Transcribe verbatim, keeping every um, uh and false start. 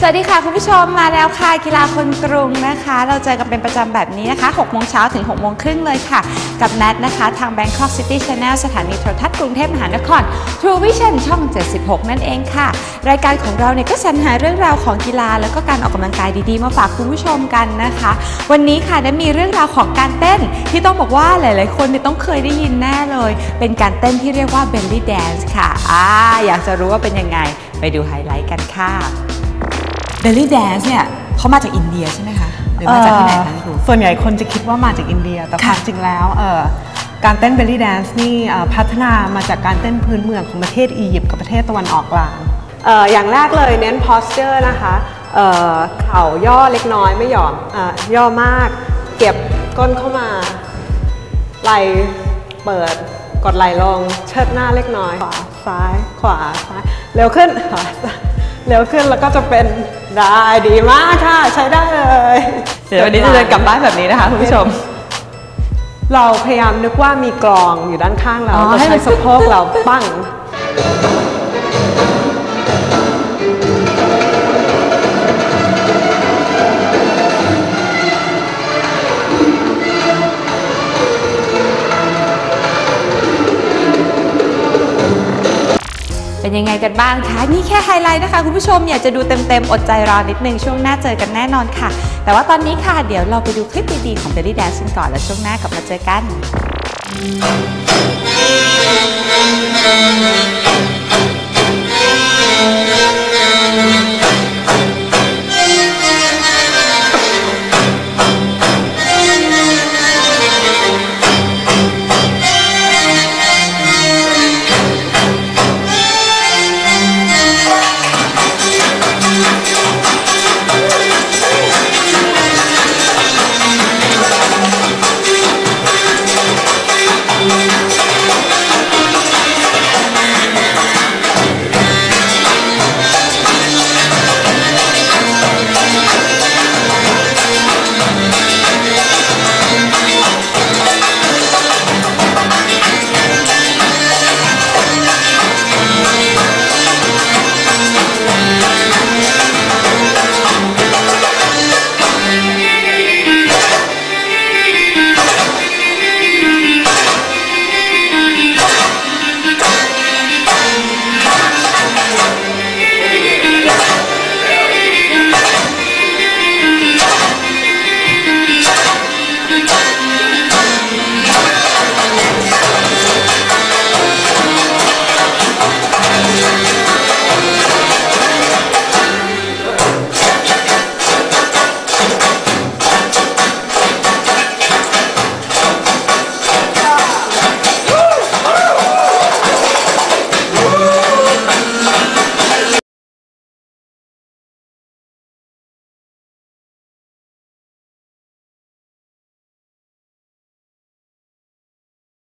วัสดีค่ะคุณผู้ชมมาแล้วค่ะกีฬาคนกรุงนะคะเราเจอกันเป็นประจำแบบนี้นะคะหกโมงเช้าถึงหกโมงครึ่งเลยค่ะกับแนทนะคะทาง Bangkok City Channel สถานีโทรทัศน์กรุงเทพมหานคร True Vision ช่องเจ็ดสิบหกนั่นเองค่ะรายการของเราเนี่ยก็สรรหาเรื่องราวของกีฬาแล้วก็การออกกำลังกายดีๆมาฝากคุณผู้ชมกันนะคะวันนี้ค่ะได้มีเรื่องราวของการเต้นที่ต้องบอกว่าหลายๆคนเนี่ยต้องเคยได้ยินแน่เลยเป็นการเต้นที่เรียกว่า belly dance ค่ะอ่าอยากจะรู้ว่าเป็นยังไงไปดูไฮไลท์กันค่ะbelly dance เนี่ยเขามาจากอินเดียใช่ไหมคะหรือมาจากที่ไหนคะครูส่วนใหญ่คนจะคิดว่ามาจากอินเดียแต่ความจริงแล้วการเต้น belly dance นี่พัฒนามาจากการเต้นพื้นเมืองของประเทศอียิปต์กับประเทศตะวันออกกลางอย่างแรกเลยเน้น posture นะคะเข่าย่อเล็กน้อยไม่หย่อนย่อมากเก็บก้นเข้ามาไหล่เปิดกดไหล่ลงเชิดหน้าเล็กน้อยขวาซ้ายขวาซ้ายเร็วขึ้นขวาเร็วขึ้นแล้วก็จะเป็นได้ดีมากค่ะใช้ได้เลยเดี๋ยววันนี้จะเดินกลับบ้านแบบนี้นะคะคุณผู้ชมเราพยายามนึกว่ามีกลองอยู่ด้านข้างเราเราใช้สะโพกเราปั้งเป็นยังไงกันบ้างคะนี่แค่ไฮไลท์นะคะคุณผู้ชมอยากจะดูเต็มๆอดใจรอนิดนึงช่วงหน้าเจอกันแน่นอนค่ะแต่ว่าตอนนี้ค่ะเดี๋ยวเราไปดูคลิปดีๆของ belly dance กันก่อนแล้วช่วงหน้ากลับมาเจอกัน